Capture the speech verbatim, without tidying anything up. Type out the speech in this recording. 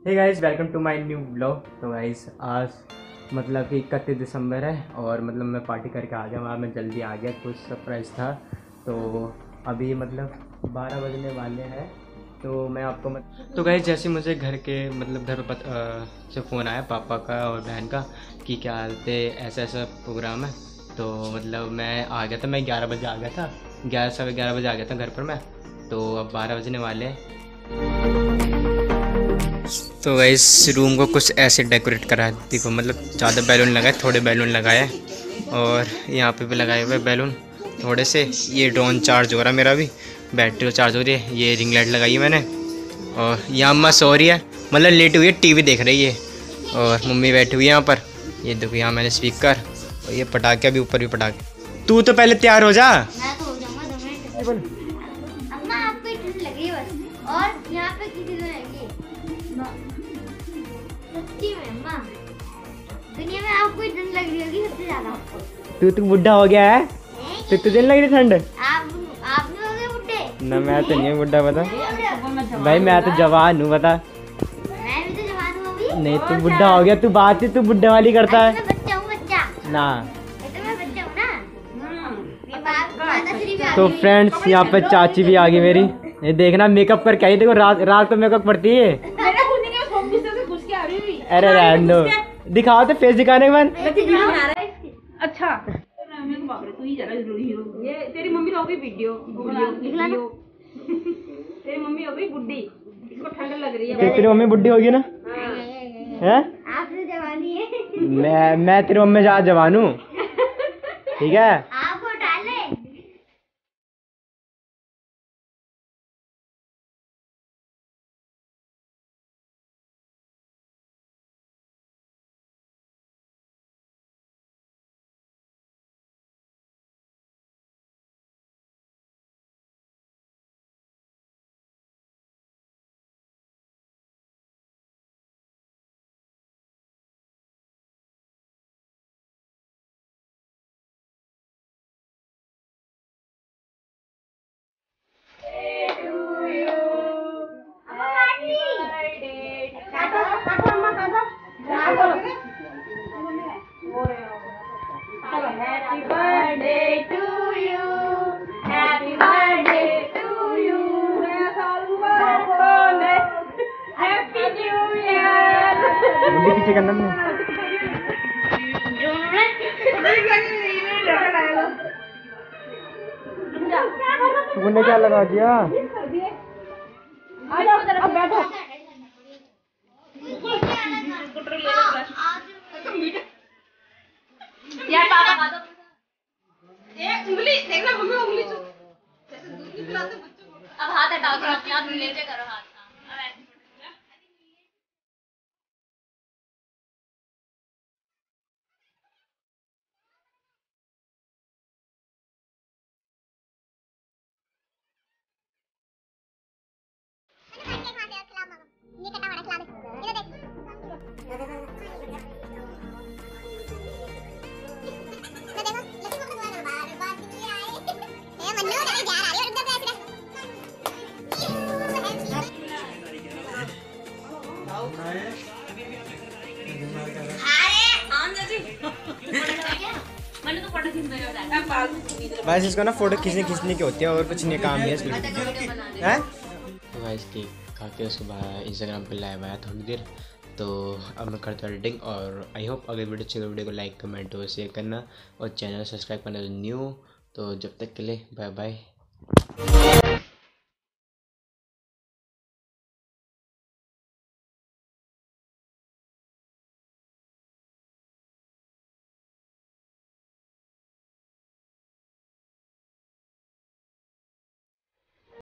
Hey guys, welcome to my new blog. तो guys आज मतलब कि इकतीस दिसंबर है और मतलब मैं पार्टी करके आ गया। वहाँ मैं जल्दी आ गया, कुछ सरप्राइज़ था। तो अभी मतलब बारह बजने वाले हैं। तो मैं आपको मत तो गाइस जैसे मुझे घर के मतलब घर पर से फ़ोन आया पापा का और बहन का कि क्या हालते ऐसा ऐसा प्रोग्राम है। तो मतलब मैं आ गया था, मैं ग्यारह बजे आ गया था, ग्यारह सवा ग्यारह बजे आ गया था घर पर मैं। तो अब बारह बजने वाले हैं। तो इस रूम को कुछ ऐसे डेकोरेट करा है, देखो मतलब ज़्यादा बैलून लगाए, थोड़े बैलून लगाए और यहाँ पे भी लगाए हुए बैलून थोड़े से। ये ड्रोन चार्ज हो रहा है, मेरा भी बैटरी चार्ज हो रही है। ये रिंग लाइट लगाई है मैंने और यहाँ अम्मा सो रही है, मतलब लेट हुई है, टीवी देख रही है और मम्मी बैठी हुई है यहाँ पर। ये देखो यहाँ मैंने स्पीकर और ये पटाखे, अभी ऊपर भी पटाखे। तू तो पहले तैयार हो जा। मैं तो हो जाऊंगा दो मिनट। अम्मा आपको ठंड लग रही है बस, और यहाँ पे किसी दिन आएंगे सच्ची में। अम्मा दुनिया में आपको ठंड लग रही होगी सबसे ज्यादा। तू तू बुढ़ा हो गया है तो तुझे नहीं लग रही ठंड? आप आप नहीं हो गए बुढ़े? ना मैं तो नहीं बुढ़ा, बता भाई, मैं तो जवान हूँ, बता। मैं भी तो जवान हूँ अभी। नहीं तू बुढ़ा हो गया, तू बात ही तू बुढ़े वाली करता है। मैं बच्चा हूँ, बच्चा ना मैं तो मैं बच्चा हूँ ना। मेरी बात माताश्री भी आ तो गई। फ्रेंड्स यहाँ पे चाची भी आ गई मेरी। ये देखना मेकअप करके आई, देखो रात रात को मेकअप करती है। अरे रहने दो, दिखाओ तो फेस दिखाने के बाद। अच्छा तू ही जरा जरूरी हीरो। ये तेरी मम्मी तो हो गई वीडियो वीडियो तेरी मम्मी हो गई बुड्ढी, इसको ठंड लग रही है। तेरी मम्मी बुढ़ी होगी ना? हैं? आप तो जवानी है। मैं मैं तेरी मम्मी ज्यादा जवान हूँ, ठीक है? आप उठा ले। Happy birthday to you. Happy birthday to you. Happy New Year. बुढ़ी पीछे करना नहीं। तुमने क्या लगा दिया? अब बैठो। यार पापा खा दो। एक उंगली देखना मम्मी, उंगली जैसे दूध नहीं पिलाते बच्चों को। अब हाथ हटाओ, थोड़ा अपने हाथ नीचे करो हाथ। बस इसको ना फोटो खींचने खींचने की होती है और कुछ नहीं, काम नहीं है इसमें। हैं? तो गाइस केक खा के उसके बाद इंस्टाग्राम पे लाइव आया थोड़ी देर। तो अब मैं करता हूँ एडिटिंग और आई होप अगर वीडियो अच्छी तो वीडियो को लाइक कमेंट और शेयर करना और चैनल सब्सक्राइब करना न्यू। तो जब तक के लिए बाय बाय।